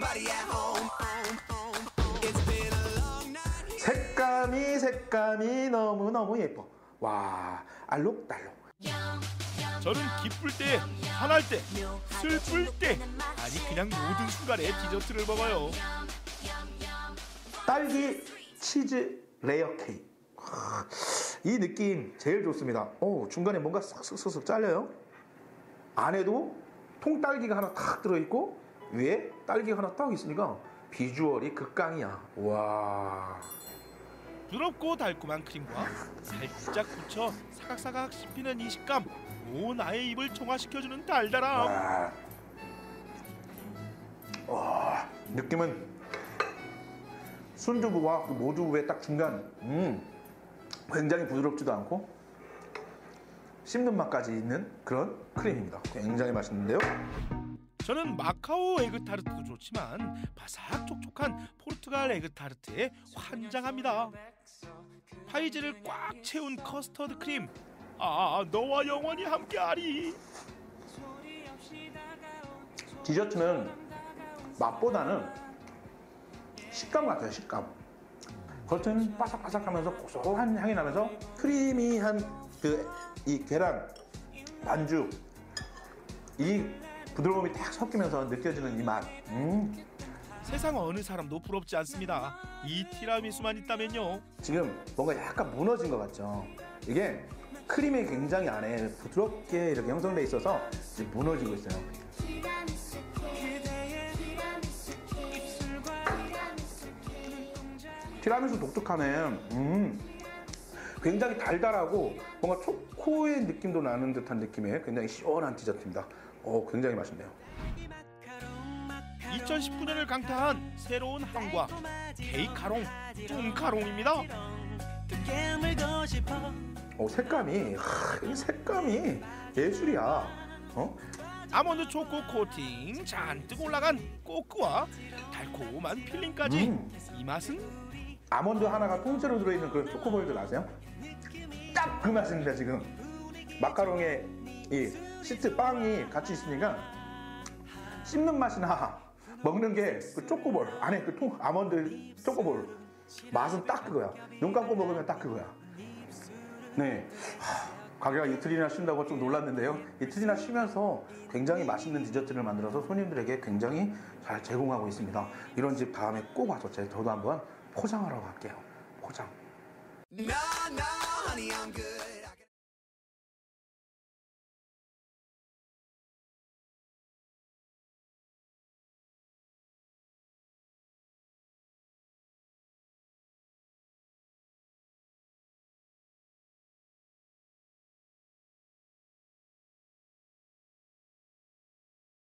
색감이 너무너무 예뻐. 와, 알록달록. 저는 기쁠 때, 화날 때, 슬플 때, 아니 그냥 모든 순간에 디저트를 먹어요. 딸기 치즈 레어 케이크. 이 느낌 제일 좋습니다. 중간에 뭔가 쓱쓱쓱 잘려요. 안에도 통딸기가 하나 탁 들어있고 위에 딸기가 하나 딱 있으니까 비주얼이 극강이야. 와. 부드럽고 달콤한 크림과 살짝 붙여 사각사각 씹히는 이 식감, 온 나의 입을 총화시켜주는 달달함. 와, 느낌은 순두부와 그 모두부의 딱 중간. 굉장히 부드럽지도 않고 씹는 맛까지 있는 그런 크림입니다. 굉장히 맛있는데요. 저는 마카오 에그타르트도 좋지만 바삭 촉촉한 포르투갈 에그타르트에 환장합니다. 파이즈를 꽉 채운 커스터드 크림, 너와 영원히 함께하리. 디저트는 맛보다는 식감 같아요. 식감. 겉은 바삭바삭하면서 고소한 향이 나면서 크리미한 이 계란 반죽, 이 부드러움이 딱 섞이면서 느껴지는 이 맛. 세상 어느 사람도 부럽지 않습니다. 이 티라미수만 있다면요. 지금 뭔가 약간 무너진 것 같죠. 이게 크림이 굉장히 안에 부드럽게 이렇게 형성돼 있어서 지금 무너지고 있어요. 티라미수 독특하네. 굉장히 달달하고 뭔가 초코의 느낌도 나는 듯한 느낌의 굉장히 시원한 디저트입니다. 굉장히 맛있네요. 2019년을 강타한 새로운 한과 케이카롱, 뚱카롱입니다. 색감이 이 색감이 예술이야. 아몬드 초코 코팅 잔뜩 올라간 꼬끄와 달콤한 필링까지. 이 맛은 아몬드 하나가 통째로 들어있는 그 초코볼들 아세요? 딱 그 맛입니다. 지금 마카롱에 이 시트 빵이 같이 있으니까 씹는 맛이나 먹는 게 그 초코볼 안에 그 아몬드 초코볼 맛은 딱 그거야. 눈 감고 먹으면 딱 그거야. 네, 가게가 이틀이나 쉰다고 좀 놀랐는데요. 이틀이나 쉬면서 굉장히 맛있는 디저트를 만들어서 손님들에게 굉장히 잘 제공하고 있습니다. 이런 집 다음에 꼭 와서 저도 한번 포장하러 갈게요. 포장. No, no, honey, I'm good.